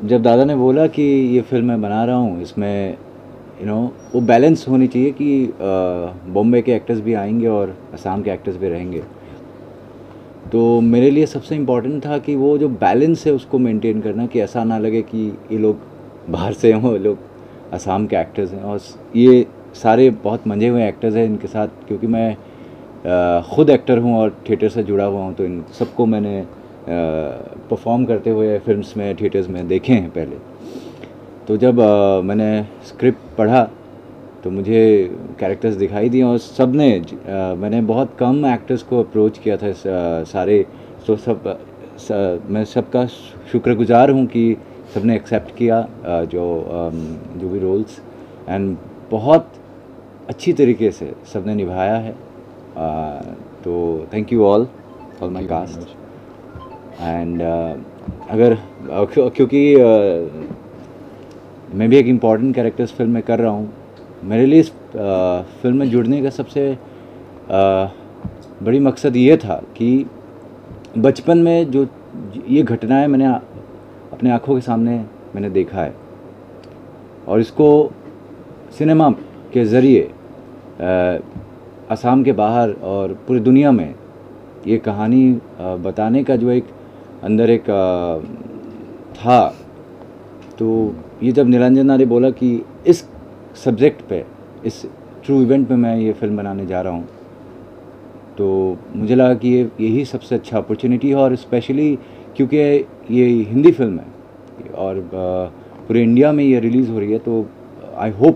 जब दादा ने बोला कि ये फ़िल्म मैं बना रहा हूँ, इसमें वो बैलेंस होनी चाहिए कि बॉम्बे के एक्टर्स भी आएंगे और असम के एक्टर्स भी रहेंगे, तो मेरे लिए सबसे इम्पॉर्टेंट था कि वो जो बैलेंस है उसको मेंटेन करना, कि ऐसा ना लगे कि ये लोग बाहर से हों, लोग असम के एक्टर्स हैं और ये सारे बहुत मंझे हुए एक्टर्स हैं इनके साथ, क्योंकि मैं ख़ुद एक्टर हूँ और थिएटर से जुड़ा हुआ हूँ, तो इन सबको मैंने परफॉर्म करते हुए फिल्म्स में, थिएटर्स में देखे हैं पहले। तो जब मैंने स्क्रिप्ट पढ़ा तो मुझे कैरेक्टर्स दिखाई दिए और सब ने मैंने बहुत कम एक्टर्स को अप्रोच किया था सारे, तो मैं सबका शुक्रगुजार हूँ कि सब ने एक्सेप्ट किया जो भी रोल्स, एंड बहुत अच्छी तरीके से सब ने निभाया है। तो thank you all my cast. And अगर क्योंकि मैं भी एक इम्पॉर्टेंट कैरेक्टर्स फिल्म में कर रहा हूँ, मेरे लिए इस फिल्म में जुड़ने का सबसे बड़ी मकसद ये था कि बचपन में जो ये घटनाएं मैंने अपने आँखों के सामने मैंने देखा है, और इसको सिनेमा के ज़रिए असम के बाहर और पूरी दुनिया में ये कहानी बताने का जो एक अंदर एक था, तो ये जब निरंजन ने बोला कि इस सब्जेक्ट पे, इस ट्रू इवेंट पे मैं ये फ़िल्म बनाने जा रहा हूँ, तो मुझे लगा कि यही सबसे अच्छा अपॉर्चुनिटी है, और स्पेशली क्योंकि ये हिंदी फिल्म है और पूरे इंडिया में ये रिलीज़ हो रही है, तो आई होप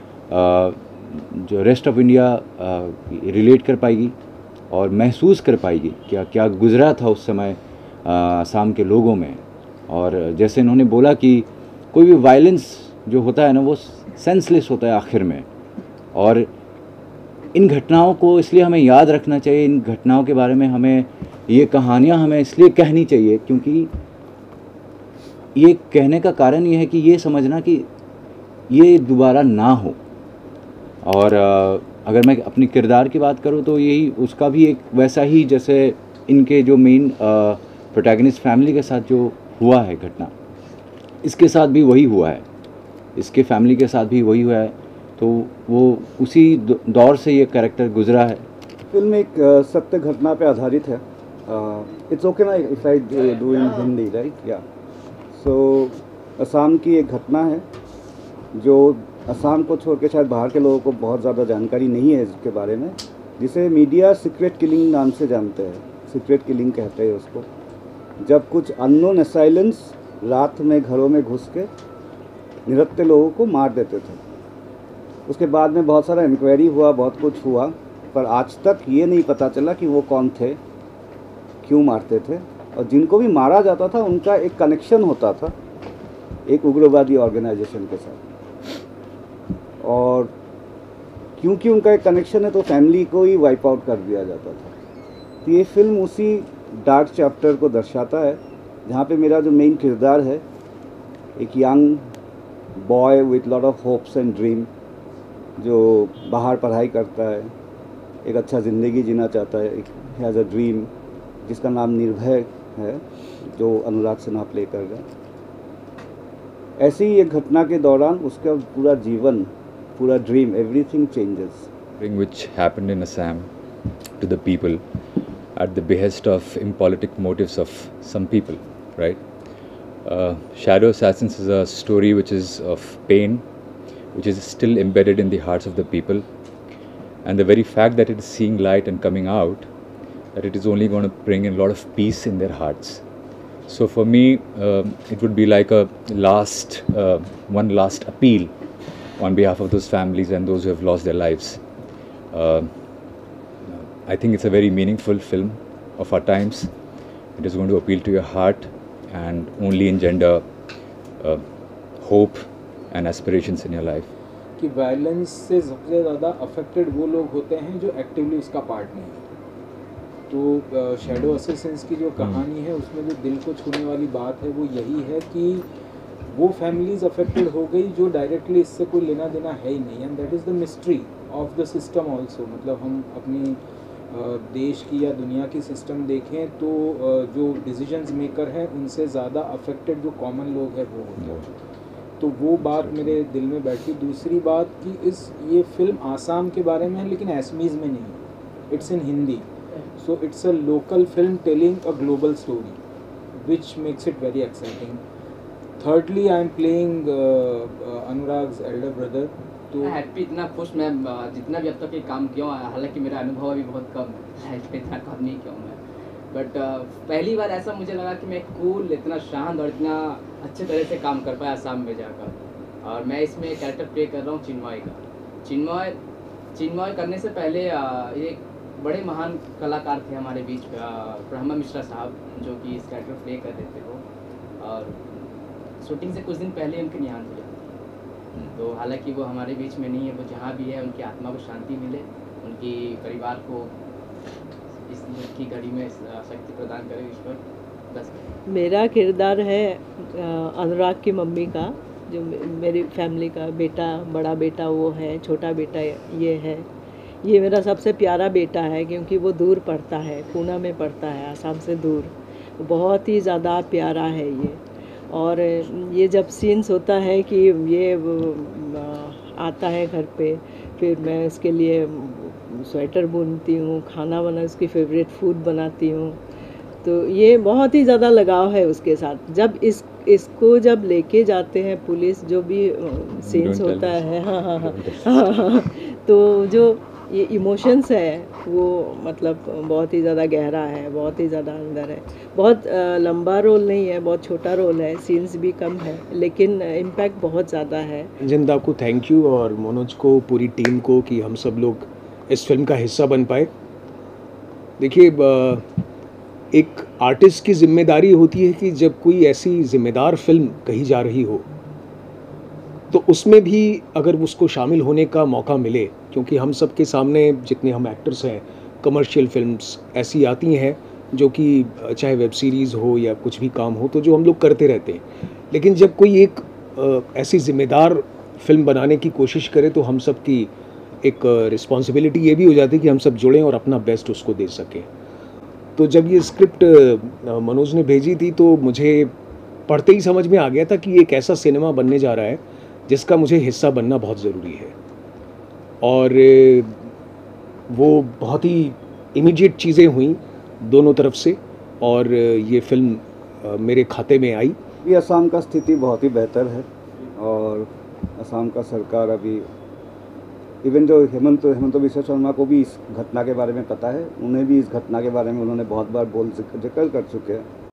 जो रेस्ट ऑफ इंडिया रिलेट कर पाएगी और महसूस कर पाएगी क्या क्या गुज़रा था उस समय असम के लोगों में। और जैसे इन्होंने बोला कि कोई भी वायलेंस जो होता है ना, वो सेंसलेस होता है आखिर में, और इन घटनाओं को इसलिए हमें याद रखना चाहिए, इन घटनाओं के बारे में हमें ये कहानियाँ हमें इसलिए कहनी चाहिए, क्योंकि ये कहने का कारण ये है कि ये समझना कि ये दोबारा ना हो। और अगर मैं अपनी किरदार की बात करूँ तो यही उसका भी एक वैसा ही, जैसे इनके जो मेन प्रोटैगनिस्ट फैमिली के साथ जो हुआ है घटना, इसके साथ भी वही हुआ है, इसके फैमिली के साथ भी वही हुआ है, तो वो उसी दौर से ये कैरेक्टर गुजरा है। फिल्म एक सत्य घटना पे आधारित है। इट्स ओके ना if I do in Hindi, right? या सो असम की एक घटना है जो असम को छोड़ के शायद बाहर के लोगों को बहुत ज़्यादा जानकारी नहीं है इसके बारे में, जिसे मीडिया सीक्रेट किलिंग नाम से जानते हैं। सीक्रेट किलिंग कहते हैं उसको, जब कुछ अननोन असाइलेंट्स रात में घरों में घुस के निरत्ते लोगों को मार देते थे। उसके बाद में बहुत सारा इंक्वायरी हुआ, बहुत कुछ हुआ, पर आज तक ये नहीं पता चला कि वो कौन थे, क्यों मारते थे, और जिनको भी मारा जाता था उनका एक कनेक्शन होता था एक उग्रवादी ऑर्गेनाइजेशन के साथ, और क्योंकि उनका एक कनेक्शन है तो फैमिली को ही वाइप आउट कर दिया जाता था। तो ये फिल्म उसी डार्क चैप्टर को दर्शाता है, जहाँ पे मेरा जो मेन किरदार है, एक young boy with lot of hopes and dream, जो बाहर पढ़ाई करता है, एक अच्छा ज़िंदगी जीना चाहता है, एक हैज़ अ ड्रीम जिसका नाम निर्भय है, जो अनुराग सिन्हा प्ले कर रहे हैं। ऐसी ही एक घटना के दौरान उसका पूरा जीवन, पूरा dream, everything changes. Which happened in Assam to the people at the behest of impolitic motives of some people, right? Shadow Assassins is a story which is of pain, which is still embedded in the hearts of the people, and the very fact that it is seeing light and coming out, that it is only going to bring in a lot of peace in their hearts. So for me, it would be like a one last appeal on behalf of those families and those who have lost their lives. I think it's a very meaningful film of our times. It is going to appeal to your heart and only engender hope and aspirations in your life. कि violence से सबसे ज़्यादा affected वो लोग होते हैं जो actively उसका पार्ट नहीं है। तो शैडो असैसिन्स की जो कहानी है उसमें जो दिल को छूने वाली बात है वो यही है कि वो फैमिलीज अफेक्टेड हो गई जो डायरेक्टली इससे कोई लेना देना है ही नहीं, and that is the mystery of the system also. मतलब हम अपनी देश की या दुनिया की सिस्टम देखें तो जो डिसीजंस मेकर हैं उनसे ज़्यादा अफेक्टेड जो कॉमन लोग हैं वो होते हैं। तो वो बात मेरे दिल में बैठी। दूसरी बात कि ये फिल्म आसाम के बारे में है लेकिन असमीज़ में नहीं, it's in Hindi, so it's a local film telling a global story which makes it very exciting. Thirdly, I am playing Anurag's elder brother. तो हैप्पी, इतना खुश मैं जितना भी अब तक ये काम किया हूँ, हालांकि मेरा अनुभव अभी बहुत कम है, इतना काम नहीं किया हूँ मैं, बट पहली बार ऐसा मुझे लगा कि मैं कूल, इतना शांत और इतना अच्छे तरह से काम कर पाया आसाम में जाकर। और मैं इसमें कैरेक्टर प्ले कर रहा हूँ चिन्मय का। चिन्मय करने से पहले ये बड़े महान कलाकार थे हमारे बीच, ब्रह्मा मिश्रा साहब, जो कि इस कैरेक्टर प्ले कर रहे थे वो, और शूटिंग से कुछ दिन पहले उनके निहांत हो जाते। तो हालांकि वो हमारे बीच में नहीं है, वो जहाँ भी है उनकी आत्मा को शांति मिले, उनकी परिवार को इस दुख की घड़ी में शक्ति प्रदान करे ईश्वर, बस। मेरा किरदार है अनुराग की मम्मी का, जो मेरी फैमिली का बेटा, बड़ा बेटा वो है, छोटा बेटा ये है। ये मेरा सबसे प्यारा बेटा है क्योंकि वो दूर पढ़ता है, पूना में पढ़ता है, आसाम से दूर। बहुत ही ज़्यादा प्यारा है ये। और ये जब सीन्स होता है कि ये आता है घर पे, फिर मैं उसके लिए स्वेटर बुनती हूँ, खाना बना, उसकी फेवरेट फूड बनाती हूँ, तो ये बहुत ही ज़्यादा लगाव है उसके साथ। जब इसको जब लेके जाते हैं पुलिस, जो भी सीन्स होता है, हाँ, तो जो ये इमोशंस है वो मतलब बहुत ही ज़्यादा गहरा है, बहुत ही ज़्यादा अंदर है। बहुत लंबा रोल नहीं है, बहुत छोटा रोल है, सीन्स भी कम है, लेकिन इम्पैक्ट बहुत ज़्यादा है। जिंदा को थैंक यू, और मनोज को, पूरी टीम को, कि हम सब लोग इस फिल्म का हिस्सा बन पाए। देखिए, एक आर्टिस्ट की जिम्मेदारी होती है कि जब कोई ऐसी जिम्मेदार फिल्म कही जा रही हो तो उसमें भी अगर उसको शामिल होने का मौका मिले, क्योंकि हम सब के सामने जितने हम एक्टर्स हैं, कमर्शियल फिल्म्स ऐसी आती हैं जो कि चाहे वेब सीरीज़ हो या कुछ भी काम हो, तो जो हम लोग करते रहते हैं, लेकिन जब कोई एक ऐसी ज़िम्मेदार फिल्म बनाने की कोशिश करे तो हम सब की एक रिस्पॉन्सिबिलिटी ये भी हो जाती है कि हम सब जुड़ें और अपना बेस्ट उसको दे सकें। तो जब ये स्क्रिप्ट मनोज ने भेजी थी तो मुझे पढ़ते ही समझ में आ गया था कि ये एक ऐसा सिनेमा बनने जा रहा है जिसका मुझे हिस्सा बनना बहुत ज़रूरी है। और वो बहुत ही इमीडिएट चीज़ें हुई दोनों तरफ से, और ये फिल्म मेरे खाते में आई। ये असम का स्थिति बहुत ही बेहतर है, और असम का सरकार अभी, इवन जो हेमंत बिस्वा शर्मा को भी इस घटना के बारे में पता है, उन्हें भी इस घटना के बारे में उन्होंने बहुत बार जिक्र कर चुके हैं।